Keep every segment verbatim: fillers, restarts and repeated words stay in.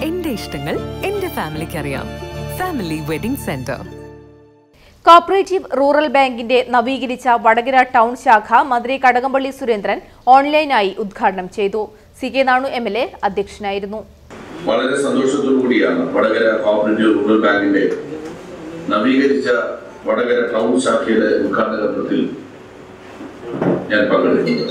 എന്റെ ഇഷ്ടങ്ങൾ എന്റെ ഫാമിലിക്ക് അറിയാം. Family wedding centre. Cooperative rural ബാങ്കിന്റെ നവീകരിച്ച വടകര ടൗൺ ശാഖ മന്ത്രി കടകംപള്ളി സുരേന്ദ്രൻ ഓൺലൈനായി ഉദ്ഘാടനം ചെയ്തു. C K Nanu M L A അധ്യക്ഷനായിരുന്നു. വളരെ സന്തോഷത്തോടുകൂടിയാണ് വടകര കോപ്പറേറ്റീവ് റൂറൽ ബാങ്കിന്റെ നവീകരിച്ച വടകര ടൗൺ ശാഖയുടെ ഉദ്ഘാടനത്തിൽ ഞാൻ പങ്കെടുക്കുന്നത്.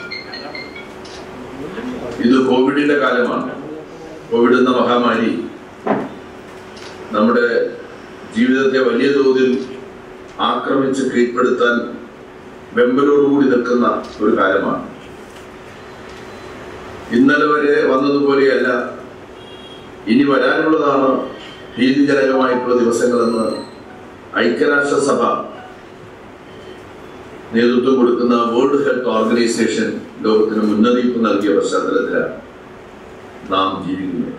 ഇത് കോവിഡിന്റെ കാലമാണ്. കോവിഡ് എന്ന മഹാമാരി നമ്മുടെ ജീവിതത്തെ വലിയ തോതിൽ ആക്രമിച്ച് കീഴ്പ്പെടുത്താൻ വെമ്പലോടുകൂടി നിൽക്കുന്ന ഒരു കാലമാണ്. ഇന്നലെ വരെ വന്നതുപോലെയല്ല ഇനി വരാനുള്ളതാണ് ഭീതിജനകമായിട്ടുള്ള ദിവസങ്ങളെന്ന് ഐക്യരാഷ്ട്രസഭ നേതൃത്വം കൊടുക്കുന്ന വേൾഡ് ഹെൽത്ത് ഓർഗനൈസേഷൻ ലോകത്തിന് മുന്നറിയിപ്പ് നൽകിയ പശ്ചാത്തലത്തിലാണ് നാം ജീവിക്കുന്നത്.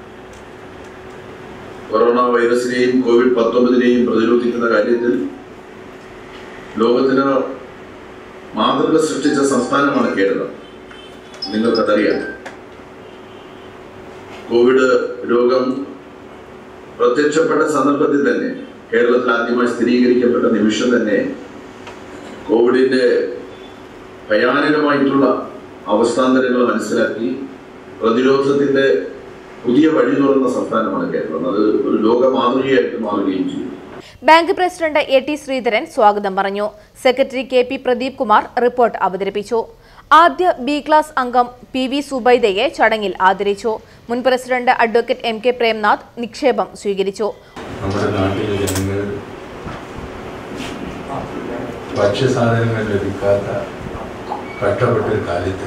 കൊറോണ വൈറസിനെയും കോവിഡ് പത്തൊമ്പതിനെയും പ്രതിരോധിക്കുന്ന കാര്യത്തിൽ ലോകത്തിന് മാതൃക സൃഷ്ടിച്ച സംസ്ഥാനമാണ് കേരളം. നിങ്ങൾക്കതറിയാം. കോവിഡ് രോഗം പ്രത്യക്ഷപ്പെട്ട സന്ദർഭത്തിൽ തന്നെ, കേരളത്തിൽ ആദ്യമായി സ്ഥിരീകരിക്കപ്പെട്ട നിമിഷം തന്നെ കോവിഡിന്റെ ഭയാനകമായിട്ടുള്ള അവസ്ഥാന്തരങ്ങൾ മനസ്സിലാക്കി പ്രതിരോധത്തിന്റെ പുതിയ വഴി തുറന്ന സംസ്ഥാനമാണ് കേരളം. അത് ഒരു ലോക മാതൃകയായിട്ട് മാറുകയും ചെയ്തു. Bank president A T Sreedharan സ്വാഗതം പറഞ്ഞു. Secretary K P Pradeep Kumar report അവതരിപ്പിച്ചു. ആദ്യ ബി ക്ലാസ് അംഗം പി വി സുബൈദയെ ചടങ്ങിൽ ആദരിച്ചു. മുൻ president advocate M K Premnath നിക്ഷേപം സ്വീകരിച്ചു. നമ്മുടെ നാട്ടിലെ ജനങ്ങൾ ഭക്ഷ്യസാധനങ്ങൾ ലഭിക്കാത്ത കഷ്ടപ്പെട്ട ഒരു കാലത്ത്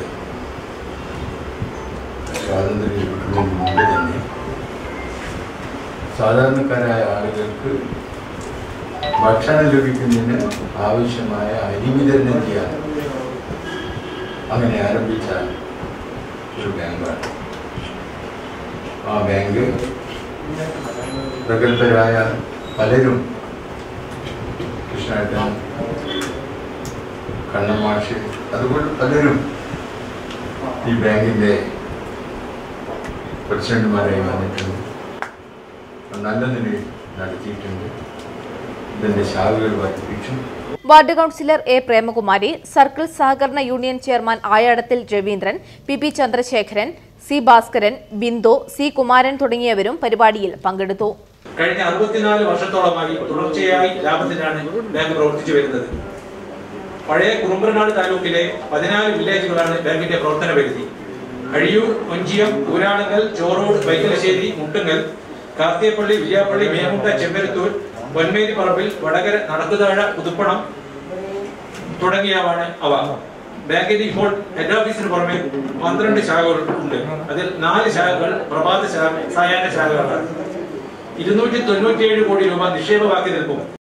സ്വാതന്ത്ര്യം ലഭിക്കുന്നതിന് മുമ്പ് തന്നെ സാധാരണക്കാരായ ആളുകൾക്ക് ഭക്ഷണം ലഭിക്കുന്നതിന് ആവശ്യമായ അരി വിതരണം ചെയ്യാൻ അങ്ങനെ ആരംഭിച്ച ഒരു ബാങ്കാണ്. ആ ബാങ്ക് പ്രഗത്ഭരായ പലരും, കൃഷ്ണേട്ടൻ, കണ്ണമാഷ്, അതുപോലെ പലരും ഈ ബാങ്കിൻ്റെ പ്രസിഡന്റുമാരായി വന്നിട്ടുണ്ട്. നല്ല നിലയിൽ നടത്തിയിട്ടുണ്ട്. ഇതിൻ്റെ ശാഖകൾ വർദ്ധിപ്പിച്ചു. Ward councillor A Premakumari, circle സഹകരണ union chairman Ayadathil Raveendran, P P Chandrasekharan, C Bhaskaran, Bindu, C Kumaran തുടങ്ങിയവരും പരിപാടിയിൽ പങ്കെടുത്തു. കഴിഞ്ഞ അറുപത്തിനാല് വർഷത്തോളമായി തുടർച്ചയായി ലാഭത്തിനാണ് ബാങ്ക് പ്രവർത്തിച്ചു വരുന്നത്. പഴയ കുറുമ്പനാട് താലൂക്കിലെ പതിനാല് വില്ലേജുകളാണ് ബാങ്കിന്റെ പ്രവർത്തന പരിധി. അഴിയൂർ, ഒഞ്ചിയം, ഊരാളുങ്കൽ, ചോറോട്, വൈക്കലശ്ശേരി, മുട്ടുങ്ങൽ, കാർത്തിയപ്പള്ളി, വില്യാപ്പള്ളി, മേമുട്ട, ചെമ്പരത്തൂർ, പൊന്മേരി പറമ്പിൽ, വടകര, നടക്കുതാഴ, പുതുപ്പണം തുടങ്ങിയവാണ് അവ. ബാങ്കിന് ഇപ്പോൾ ഹെഡ് ഓഫീസിന് പുറമെ പന്ത്രണ്ട് ശാഖകൾ ഉണ്ട്. അതിൽ നാല് ശാഖകൾ പ്രഭാത സായാഹ്ന ശാഖകളാണ്. ഇരുന്നൂറ്റി തൊണ്ണൂറ്റിയേഴ് കോടി രൂപ നിക്ഷേപ ബാക്കി നിൽക്കും.